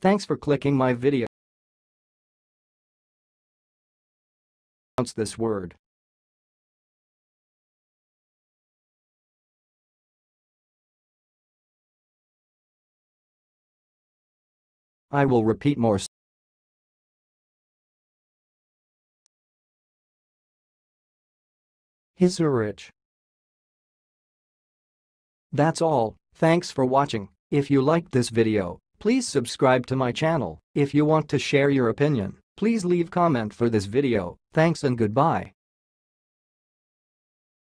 Thanks for clicking my video. Pronounce this word. I will repeat more. Hisserich. That's all. Thanks for watching. If you liked this video, please subscribe to my channel. If you want to share your opinion, please leave comment for this video. Thanks and goodbye.